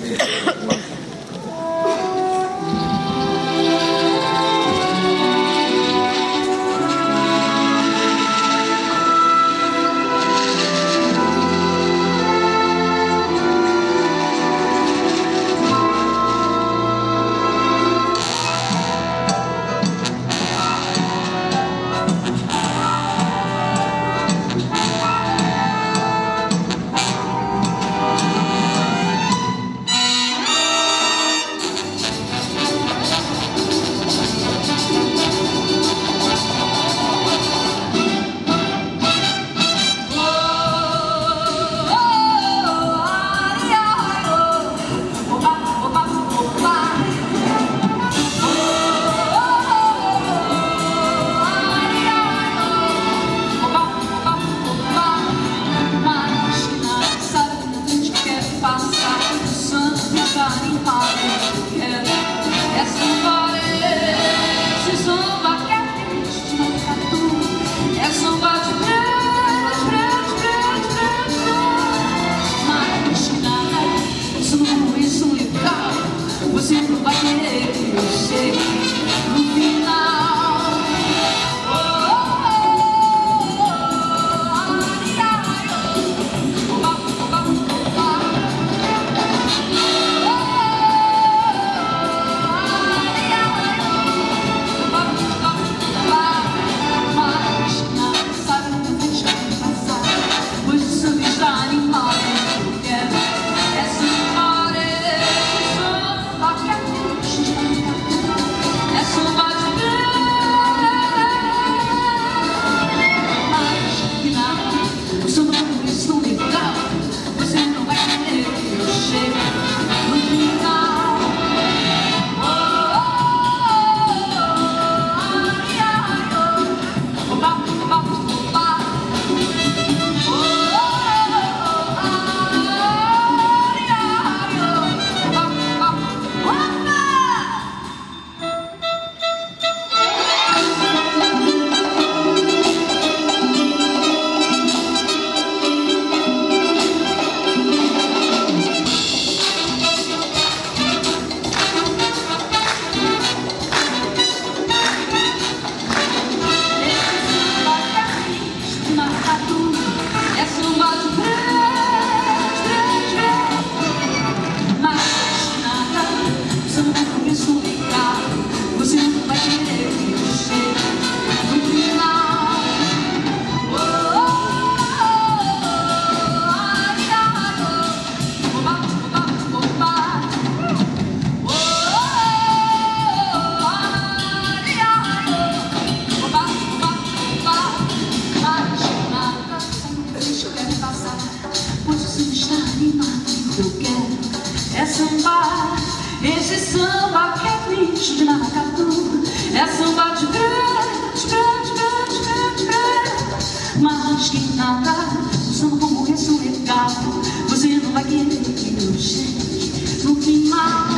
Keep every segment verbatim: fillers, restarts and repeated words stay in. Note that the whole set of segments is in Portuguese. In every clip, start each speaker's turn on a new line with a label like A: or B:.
A: samba, esse samba que é triste de maracatu, é samba de grande, grande, grande, grande, grande. Mas que nada, o samba como esse é legal, você não vai querer que eu chegue no final.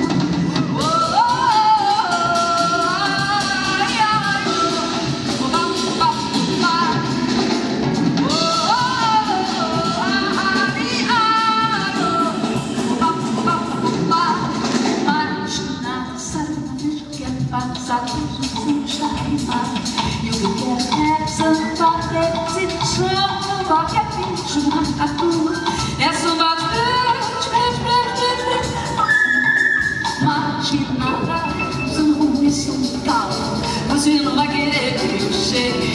A: E o que quer é samba, esse samba que é triste de maracatu, é samba de grande, grande, grande, grande. Mas que nada, samba como esse é um legal, você não vai querer que eu chegue